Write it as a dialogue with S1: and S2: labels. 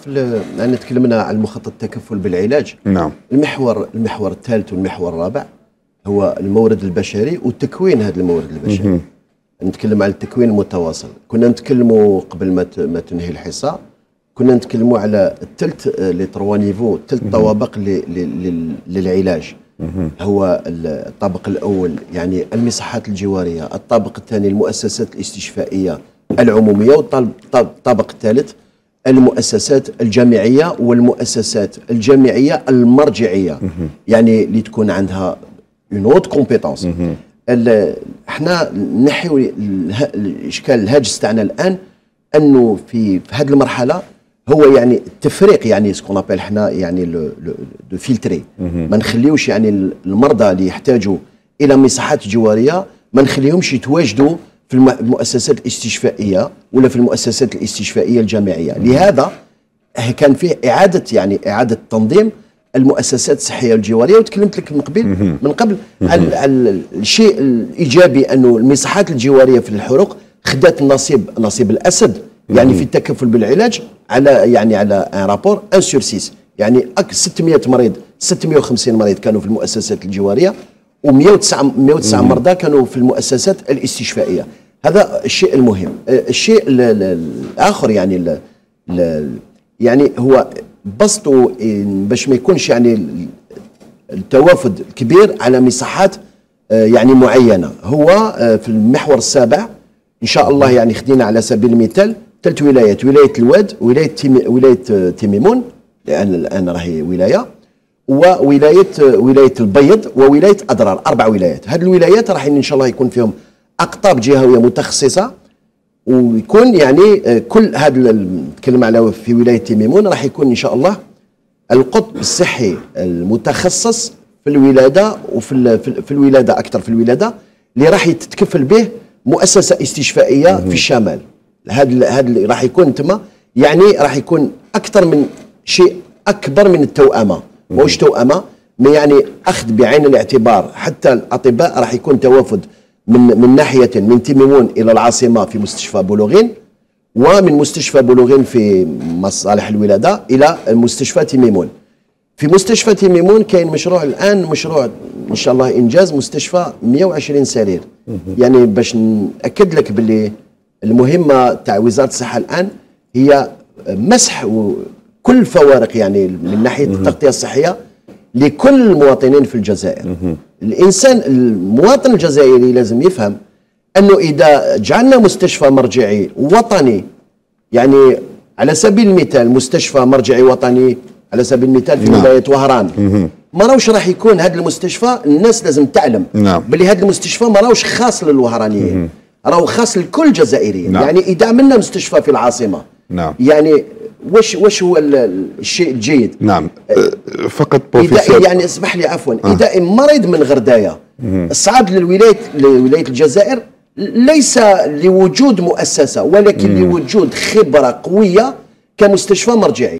S1: أنا تكلمنا عن مخطط التكفل بالعلاج.
S2: نعم.
S1: المحور الثالث والمحور الرابع هو المورد البشري وتكوين هذا المورد البشري. نتكلم عن التكوين المتواصل. كنا نتكلموا قبل ما تنهي الحصة، كنا نتكلموا على الثلث لي تروا نيفو، ثلث طوابق للعلاج. هو الطابق الأول يعني المصحات الجوارية، الطابق الثاني المؤسسات الاستشفائية العمومية، والطابق الثالث المؤسسات الجامعية والمؤسسات الجامعية المرجعية، يعني اللي تكون عندها اون اوت كومبيتونس. احنا نحيو الاشكال الهاجس تاعنا الان انه في هذه المرحله هو يعني التفريق، يعني سكون ابل احنا يعني دو فيلتري، ما نخليوش يعني المرضى اللي يحتاجوا الى مصحات جواريه ما نخليهمش يتواجدوا في المؤسسات الاستشفائيه ولا في المؤسسات الاستشفائيه الجامعيه. لهذا كان فيه اعاده تنظيم المؤسسات الصحيه الجواريه. وتكلمت لك من قبل على الشيء الايجابي انه المصحات الجواريه في الحروق خدات نصيب الاسد، يعني في التكفل بالعلاج على ان رابور 1 sur 6، يعني 600 مريض 650 مريض كانوا في المؤسسات الجواريه و109 مرضى كانوا في المؤسسات الاستشفائيه. هذا الشيء المهم. الشيء الاخر يعني هو بسطوا باش ما يكونش يعني التوافد كبير على مساحات يعني معينه. هو في المحور السابع ان شاء الله يعني خدينا على سبيل المثال 3 ولايات: ولايه الواد، ولايه تيميمون لان الان راهي ولايه، ولايه البيض، وولايه اضرار. 4 ولايات. هذه الولايات راح ان شاء الله يكون فيهم اقطاب جهويه متخصصه، ويكون يعني كل هذا نتكلم على في ولايه تيميمون راح يكون ان شاء الله القطب الصحي المتخصص في الولاده، وفي الولاده اكثر في الولاده اللي راح تتكفل به مؤسسه استشفائيه في الشمال. هذا اللي راح يكون تما، يعني راح يكون اكثر من شيء اكبر من التوأمه، ماهوش توأمه، يعني اخذ بعين الاعتبار. حتى الاطباء راح يكون توافد من ناحيه من تيميمون الى العاصمه في مستشفى بولوغين، ومن مستشفى بولوغين في مصالح الولاده الى مستشفى تيميمون. في مستشفى تيميمون كاين مشروع الان، مشروع ان شاء الله انجاز مستشفى 120 سرير. يعني باش ناكد لك باللي المهمه تاع وزاره الصحه الان هي مسح كل الفوارق يعني من ناحيه التغطيه الصحيه لكل المواطنين في الجزائر. المواطن الجزائري لازم يفهم انه اذا جعلنا مستشفى مرجعي وطني، يعني على سبيل المثال مستشفى مرجعي وطني على سبيل المثال في ولايه وهران، ما راهوش راح يكون هذا المستشفى. الناس لازم تعلم بلي هذا المستشفى ما راهوش خاص للوهرانيين، راهو خاص للكل جزائريين. يعني اذا عملنا مستشفى في العاصمه يعني واش هو الشيء الجيد؟
S2: نعم. فقط بروفيسور
S1: يعني اسمح لي عفوا، اذا مريض من غردايه صعد لولايه الجزائر ليس لوجود مؤسسه ولكن لوجود خبره قويه كمستشفى مرجعي.